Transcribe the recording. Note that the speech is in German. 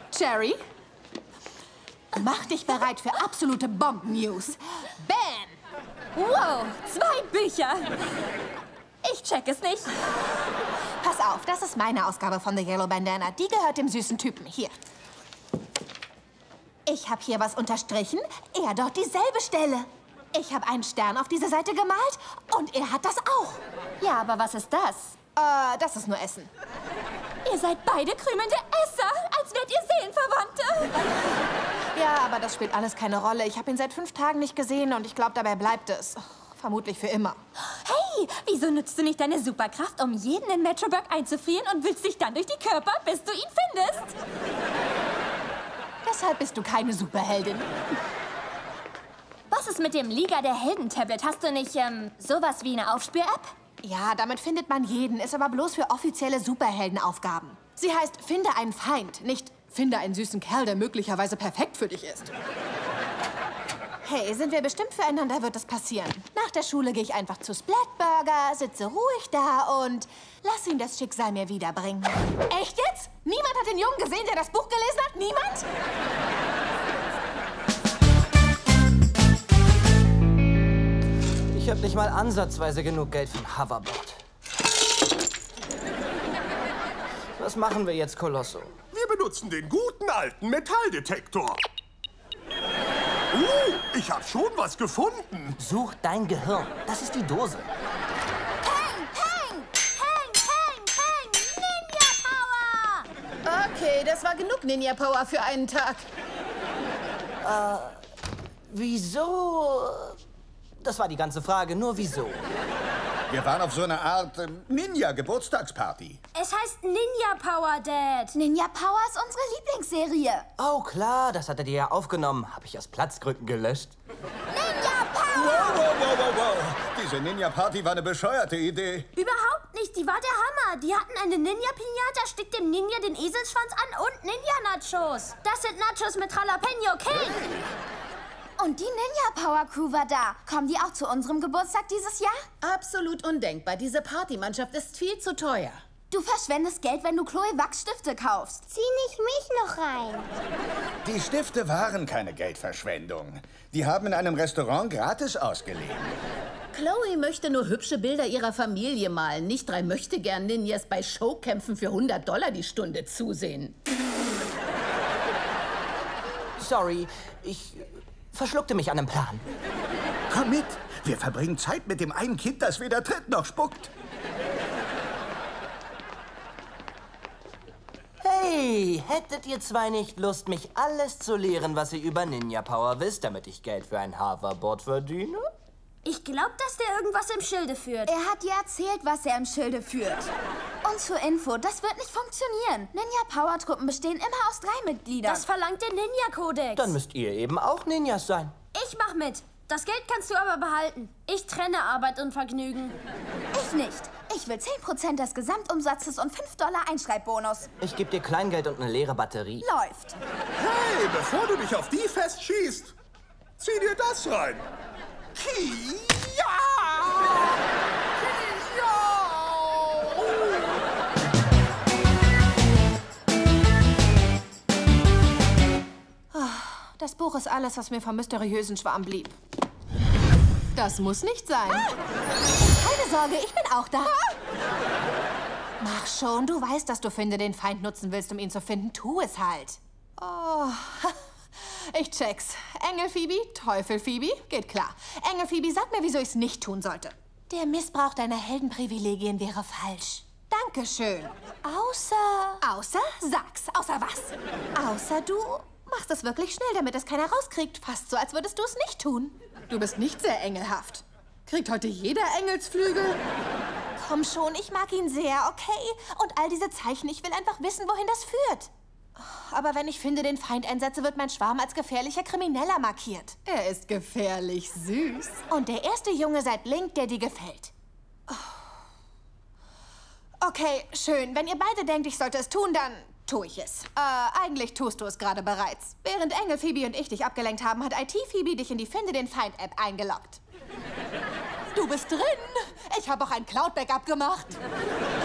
Cherry, mach dich bereit für absolute Bomben-News. Bam! Wow, 2 Bücher. Ich check es nicht. Pass auf, das ist meine Ausgabe von The Yellow Bandana. Die gehört dem süßen Typen. Hier. Ich habe hier was unterstrichen, er dort dieselbe Stelle. Ich habe einen Stern auf diese Seite gemalt und er hat das auch. Ja, aber was ist das? Das ist nur Essen. Ihr seid beide krümende Esser, als wärt ihr Seelenverwandte. Ja, aber das spielt alles keine Rolle. Ich habe ihn seit 5 Tagen nicht gesehen und ich glaube, dabei bleibt es. Vermutlich für immer. Hey, wieso nutzt du nicht deine Superkraft, um jeden in Metroburg einzufrieren und willst dich dann durch die Körper, bis du ihn findest? Deshalb bist du keine Superheldin. Was ist mit dem Liga der Helden-Tablet? Hast du nicht, sowas wie eine Aufspür-App? Ja, damit findet man jeden, ist aber bloß für offizielle Superheldenaufgaben. Sie heißt, finde einen Feind, nicht finde einen süßen Kerl, der möglicherweise perfekt für dich ist. Hey, sind wir bestimmt füreinander, wird das passieren. Nach der Schule gehe ich einfach zu Splatburger, sitze ruhig da und lass ihn das Schicksal mir wiederbringen. Echt jetzt? Niemand hat den Jungen gesehen, der das Buch gelesen hat? Niemand? Ich habe nicht mal ansatzweise genug Geld für ein Hoverboard. Was machen wir jetzt, Colosso? Wir benutzen den guten alten Metalldetektor. Ich habe schon was gefunden. Such dein Gehirn. Das ist die Dose. Peng, peng, peng, peng, peng, Ninja Power! Okay, das war genug Ninja Power für einen Tag. Wieso? Das war die ganze Frage, nur wieso? Wir waren auf so einer Art Ninja-Geburtstagsparty. Es heißt Ninja Power, Dad. Ninja Power ist unsere Lieblingsserie. Oh klar, das hattet ihr ja aufgenommen. Habe ich aus Platzgründen gelöscht. Ninja Power! Wow. Diese Ninja-Party war eine bescheuerte Idee. Überhaupt nicht, die war der Hammer. Die hatten eine Ninja-Pinata, steckt dem Ninja den Eselsschwanz an und Ninja-Nachos. Das sind Nachos mit Jalapeno King. Und die Ninja Power Crew war da. Kommen die auch zu unserem Geburtstag dieses Jahr? Absolut undenkbar. Diese Partymannschaft ist viel zu teuer. Du verschwendest Geld, wenn du Chloe Wachsstifte kaufst. Zieh nicht mich noch rein. Die Stifte waren keine Geldverschwendung. Die haben in einem Restaurant gratis ausgeliehen. Chloe möchte nur hübsche Bilder ihrer Familie malen, nicht 3 Möchtegern-Ninjas bei Showkämpfen für $100 die Stunde zusehen. Sorry, ich verschluckte mich an einem Plan. Komm mit, wir verbringen Zeit mit dem einen Kind, das weder tritt noch spuckt. Hey, hättet ihr zwei nicht Lust, mich alles zu lehren, was ihr über Ninja Power wisst, damit ich Geld für ein Hoverboard verdiene? Ich glaube, dass der irgendwas im Schilde führt. Er hat dir erzählt, was er im Schilde führt. Und zur Info, das wird nicht funktionieren. Ninja-Power-Truppen bestehen immer aus 3 Mitgliedern. Das verlangt der Ninja-Kodex. Dann müsst ihr eben auch Ninjas sein. Ich mach mit. Das Geld kannst du aber behalten. Ich trenne Arbeit und Vergnügen. Ich nicht. Ich will 10% des Gesamtumsatzes und $5 Einschreibbonus. Ich gebe dir Kleingeld und eine leere Batterie. Läuft. Hey, bevor du dich auf die festschießt, zieh dir das rein. Das Buch ist alles, was mir vom mysteriösen Schwarm blieb. Das muss nicht sein. Keine Sorge, ich bin auch da. Mach schon, du weißt, dass du Finde den Feind nutzen willst, um ihn zu finden. Tu es halt. Oh, ich check's. Engel Phoebe, Teufel Phoebe, geht klar. Engel Phoebe, sag mir, wieso ich's nicht tun sollte. Der Missbrauch deiner Heldenprivilegien wäre falsch. Dankeschön. Außer? Sag's. Außer was? Außer du machst es wirklich schnell, damit es keiner rauskriegt. Fast so, als würdest du es nicht tun. Du bist nicht sehr engelhaft. Kriegt heute jeder Engelsflügel? Komm schon, ich mag ihn sehr, okay? Und all diese Zeichen, ich will einfach wissen, wohin das führt. Aber wenn ich Finde den Feind einsetze, wird mein Schwarm als gefährlicher Krimineller markiert. Er ist gefährlich süß. Und der erste Junge seit Link, der dir gefällt. Okay, schön. Wenn ihr beide denkt, ich sollte es tun, dann tue ich es. Eigentlich tust du es gerade bereits. Während Engel Phoebe und ich dich abgelenkt haben, hat IT Phoebe dich in die Finde den Feind App eingeloggt. Du bist drin. Ich habe auch ein Cloud-Backup gemacht.